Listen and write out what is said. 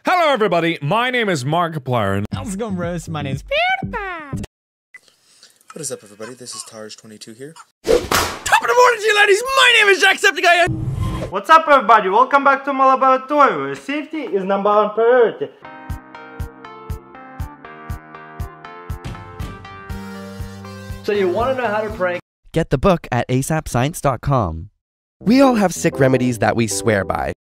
Hello everybody, my name is Markiplier. How's it going, bros? My name's PewDiePie. What is up, everybody? This is Targe22 here. Top of the morning to you, ladies. My name is Jacksepticeye. What's up, everybody? Welcome back to Malabar Toy, where safety is #1 priority. So you want to know how to prank? Get the book at asapscience.com. We all have sick remedies that we swear by.